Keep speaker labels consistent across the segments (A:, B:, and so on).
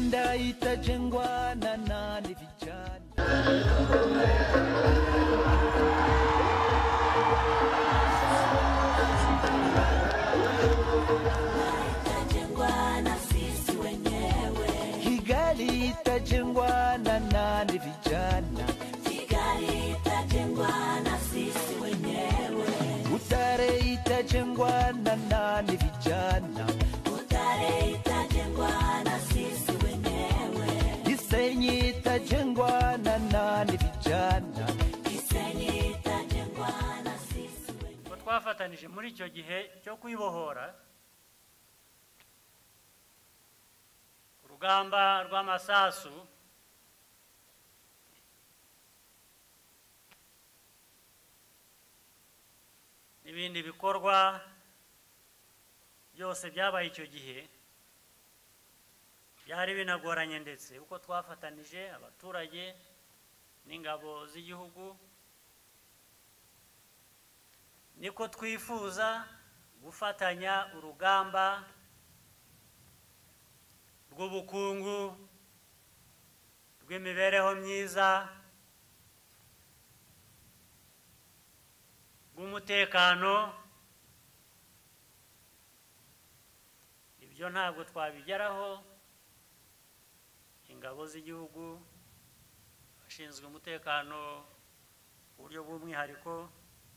A: Rwanda itajengwa na nani vijana. Kigali itajengwa na nani vijana.
B: Kigali itajengwa na sisi wenyewe.
A: Utare itajengwa na nani vijana.
B: Utare itajengwa na sisi wenyewe.
A: Gisenyi itajengwa na nani vijana.
B: Gisenyi itajengwa na sisi wenyewe.
C: Twafatanije muri icyo gihe cyo kwibohora urugamba rw'amasasu n'ibindi bikorwa byose byabaye icyo gihe byari binagoranye, ndetse uko twafatanije abaturage n'ingabo z'igihugu niko twifuza gufatanya urugamba rw'ubukungu, rw'imibereho myiza, rw'umutekano. Ibyo ntabwo twabigeraho ingabo z'igihugu, abashinzwe umutekano ku buryo bw'umwihariko,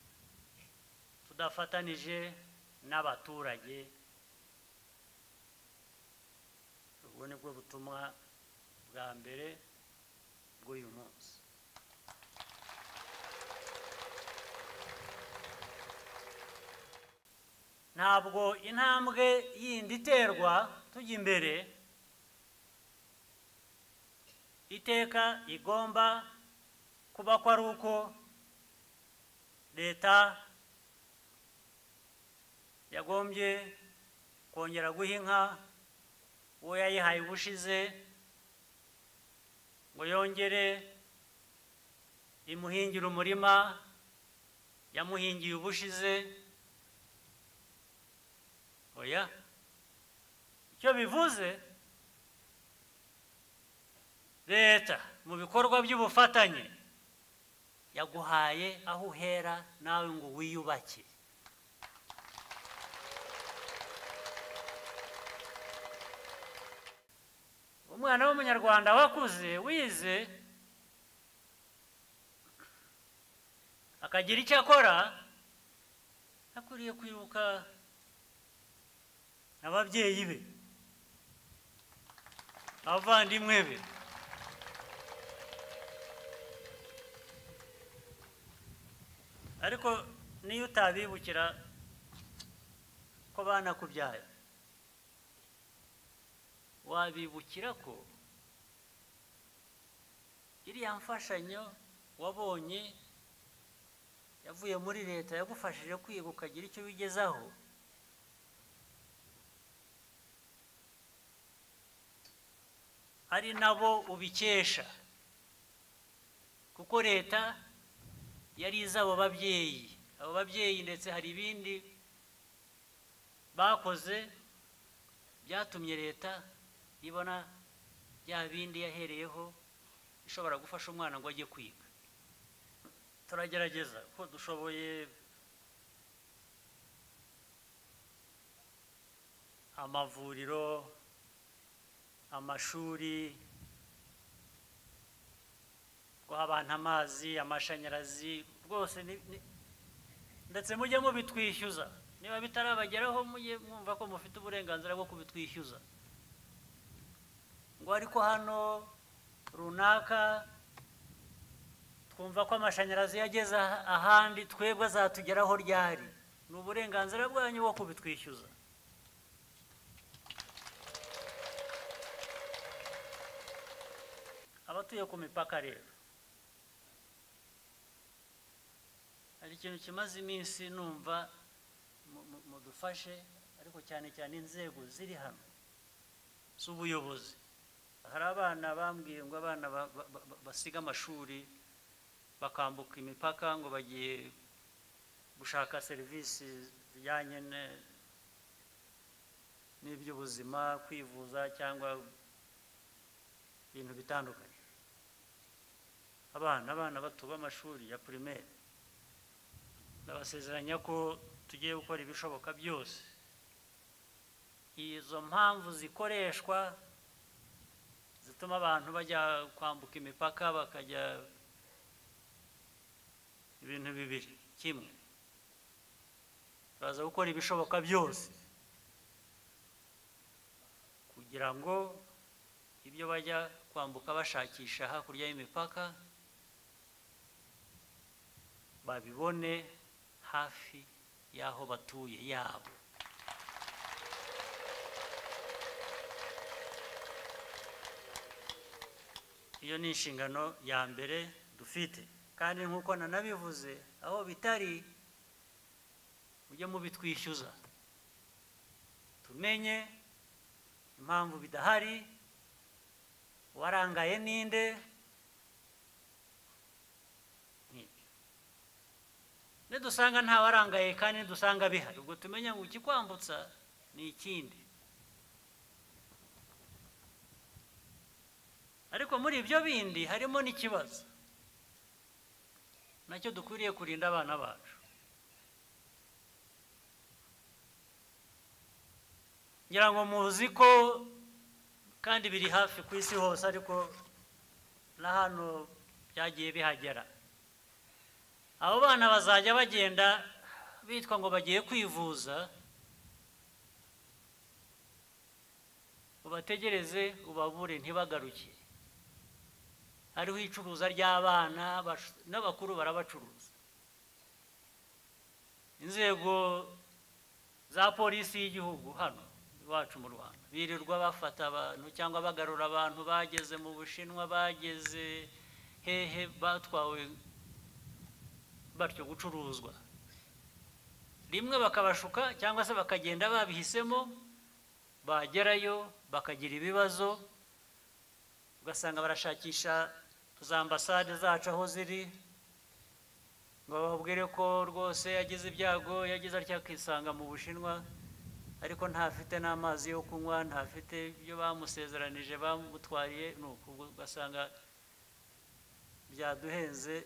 C: tudafatanije n'abaturage. Ubwo nibwo butumwa bwa mbere bw'uyu munsi. Ntabwo intambwe yindi iterwa tujya imbere, iteka igomba kuba ko ari uko leta yagombye kongera guha inka uwo yayihaye ubushize, ngo yongere imuhingire umurima yamuhingiye ubushize. Oya, icyo bivuze, leta mu bikorwa by'ubufatanye yaguhaye aho uhera nawe ngo wiyubake. Umwana w'umunyarwanda wakuze wize akagira icyo akora, akwiriye kwibuka ababyeyi be, abavandimwe be. Ariko niyo utabibukira ko banakubyaye, wabibukira ko iriya mfashanyo wabonye yavuye muri leta yagufashije kwiga ukagira icyo wigezaho, ari nabo ubikesha, kuko leta yari izi abo babyeyi. Abo babyeyi ndetse hari ibindi bakoze byatumye leta ibona bya bindi yahereyeho ishobora gufasha umwana ngo ajye kwiga. Turagerageza ko dushoboye amavuriro, amashuri, guha abantu amazi, amashanyarazi, rwose ndetse mujye mubitwishyuza. Niba bitarabageraho mujye mwumva ko mufite uburenganzira bwo kubitwishyuza. Ngo ariko hano runaka twumva ko amashanyarazi yageze ahandi, twebwe azatugeraho ryari? Ni uburenganzira bwanyu bwo kubitwishyuza. Abatuye ku mipaka rero, hari ikintu kimaze iminsi numva mudufashe, ariko cyane cyane inzego ziri hano z'ubuyobozi. Hari abana bambwiye ngo abana basiga amashuri bakambuka imipaka ngo bagiye gushaka serivisi zijyanye n'iby'ubuzima, kwivuza cyangwa ibintu bitandukanye. Abana bato b'amashuri ya primaire ndabasezeranya ko tugiye gukora ibishoboka byose izo mpamvu zikoreshwa zituma abantu bajya kwambuka imipaka bakajya ibintu bibiri kimwe. Turaza gukora ibishoboka byose kugira ngo ibyo bajya kwambuka bashakisha hakurya y'imipaka babibone hafi y'aho batuye yabo. Iyo ni inshingano ya mbere dufite, kandi nk'uko nanabivuze aho bitari mujye mubitwishyuza tumenye impamvu bidahari, warangaye ninde. Nidusanga nta warangaye kandi dusanga bihari, ubwo tumenya ngo ikikwambutsa ni ikindi. Ariko muri ibyo bindi harimo n'ikibazo nacyo dukwiriye kurinda abana bacu. Ngira ngo muzi ko kandi biri hafi ku isi hose, ariko na hano byagiye bihagera. Abo bana bazajya bagenda bitwa ngo bagiye kwivuza, ubategereze ubabure ntibagaruke. Hariho icuruza ry'abana n'abakuru barabacuruza. Inzego za polisi y'igihugu hano iwacu mu Rwanda birirwa bafata abantu cyangwa bagarura abantu bageze mu Bushinwa, bageze hehe, batwawe batyo gucuruzwa. Rimwe bakabashuka cyangwa se bakagenda babihisemo, bagerayo bakagira ibibazo, ugasanga barashakisha za ambasade zacu aho ziri ngo bababwire ko rwose yagize ibyago, yagize atya akisanga mu Bushinwa, ariko ntafite n'amazi yo kunywa, ntafite ibyo bamusezeranije bamutwariye. Nuko ugasanga byaduhenze,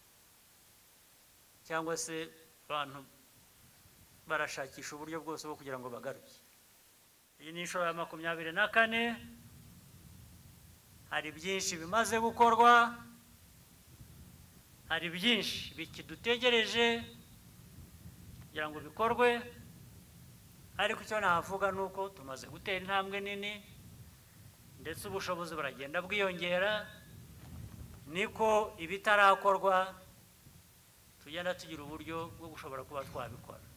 C: cyangwa se abantu barashakisha uburyo bwose bwo kugira ngo bagaruke. Iyi ni inshuro ya 24. Hari byinshi bimaze gukorwa, hari byinshi bikidutegereje kugira ngo bikorwe, ariko icyo navuga ni uko tumaze gutera intambwe nini ndetse ubushobozi buragenda bwiyongera, niko ibitarakorwa tugenda tugira uburyo bwo gushobora kuba twabikora.